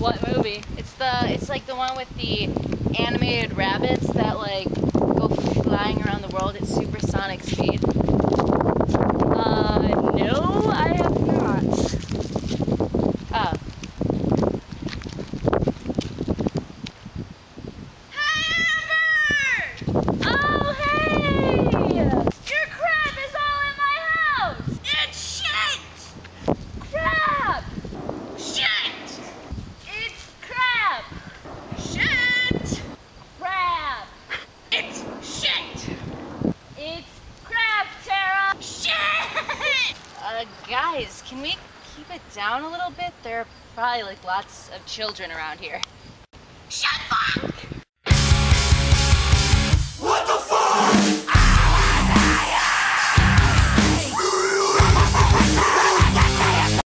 What movie? It's like the one with the animated rabbits that like go flying around the world at supersonic speed. No, I have not. Oh. Hey, Amber! Oh, hey! Your crap is all in my house! It's shit! Crap! Shit! It's crap! Shit! Crap! It's shit! It's crap, Tara! Shit! Guys, can we keep it down a little bit? There are probably like lots of children around here. Shut up!